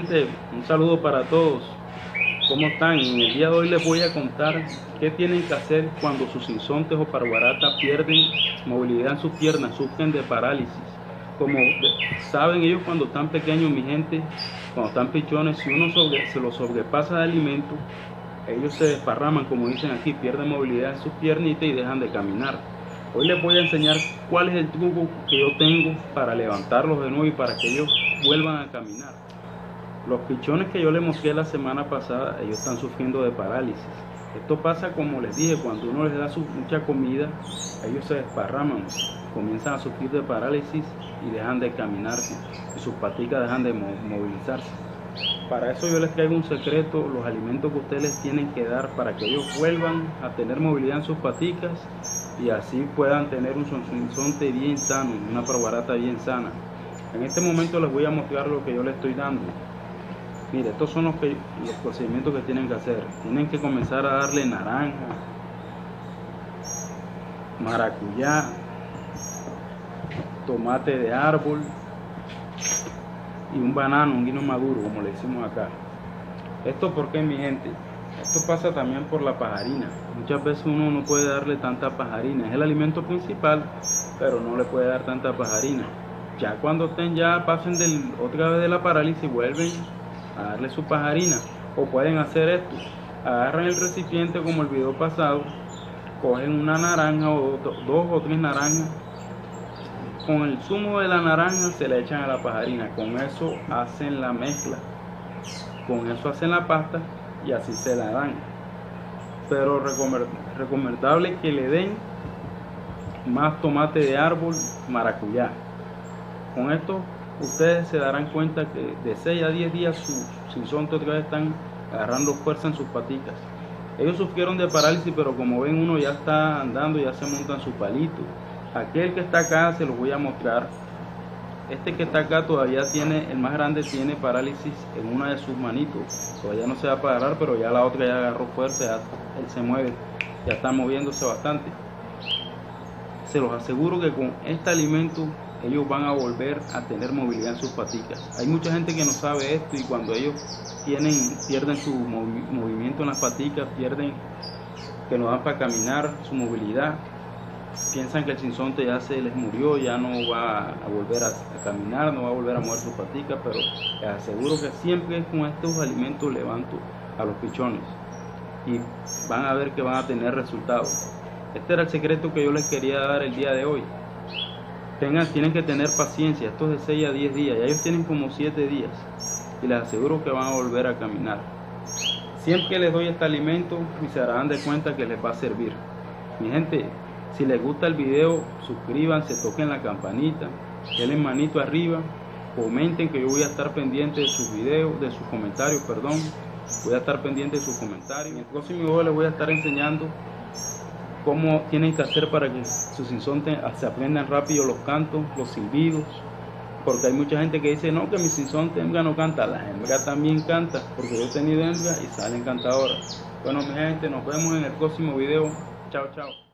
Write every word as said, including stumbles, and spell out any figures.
gente, un saludo para todos. ¿Cómo están? En el día de hoy les voy a contar qué tienen que hacer cuando sus sinsontes o parguaratas pierden movilidad en sus piernas, sufren de parálisis. Como saben ellos cuando están pequeños, mi gente, cuando están pichones, si uno sobre, se los sobrepasa de alimento, ellos se desparraman, como dicen aquí, pierden movilidad en sus piernitas y dejan de caminar. Hoy les voy a enseñar cuál es el truco que yo tengo para levantarlos de nuevo y para que ellos vuelvan a caminar. Los pichones que yo les mostré la semana pasada, ellos están sufriendo de parálisis. Esto pasa, como les dije, cuando uno les da su, mucha comida, ellos se desparraman, comienzan a sufrir de parálisis y dejan de caminar, y sus paticas dejan de movilizarse. Para eso yo les traigo un secreto, los alimentos que ustedes les tienen que dar para que ellos vuelvan a tener movilidad en sus paticas y así puedan tener un sinsonte bien sano, una parguarata bien sana. En este momento les voy a mostrar lo que yo les estoy dando. Mire, estos son los, que, los procedimientos que tienen que hacer. Tienen que comenzar a darle naranja, maracuyá, tomate de árbol y un banano, un guino maduro, como le decimos acá. Esto porque, mi gente, esto pasa también por la pajarina. Muchas veces uno no puede darle tanta pajarina. Es el alimento principal, pero no le puede dar tanta pajarina. Ya cuando estén, ya pasen del, otra vez de la parálisis, vuelven a darle su pajarina. O pueden hacer esto: agarran el recipiente como el video pasado, cogen una naranja o dos o tres naranjas, con el zumo de la naranja se le echan a la pajarina, con eso hacen la mezcla, con eso hacen la pasta y así se la dan. Pero recomendable que le den más tomate de árbol, maracuyá. Con esto ustedes se darán cuenta que de seis a diez días sus sinsontes otra vez están agarrando fuerza en sus paticas. Ellos sufrieron de parálisis, pero como ven, uno ya está andando, ya se monta en su palito. Aquel que está acá se los voy a mostrar. Este que está acá todavía tiene, el más grande tiene parálisis en una de sus manitos. Todavía no se va a parar, pero ya la otra ya agarró fuerza, ya él se mueve, ya está moviéndose bastante. Se los aseguro que con este alimento ellos van a volver a tener movilidad en sus paticas. Hay mucha gente que no sabe esto y cuando ellos tienen, pierden su movi movimiento en las paticas, pierden, que no dan para caminar, su movilidad, piensan que el sinsonte ya se les murió, ya no va a volver a, a caminar, no va a volver a mover sus paticas, pero les aseguro que siempre con estos alimentos levanto a los pichones y van a ver que van a tener resultados. Este era el secreto que yo les quería dar el día de hoy. Tengan, tienen que tener paciencia, esto es de seis a diez días, ya ellos tienen como siete días y les aseguro que van a volver a caminar. Siempre que les doy este alimento y se darán de cuenta que les va a servir. Mi gente, si les gusta el video, suscríbanse, toquen la campanita, denle manito arriba, comenten, que yo voy a estar pendiente de sus videos, de sus comentarios, perdón, voy a estar pendiente de sus comentarios. En el próximo video les voy a estar enseñando cómo tienen que hacer para que sus sinsontes se aprendan rápido los cantos, los silbidos, porque hay mucha gente que dice no, que mi sinsonte hembra no canta. La hembra también canta, porque yo he tenido hembra y salen cantadoras. Bueno, mi gente, nos vemos en el próximo video. Chao, chao.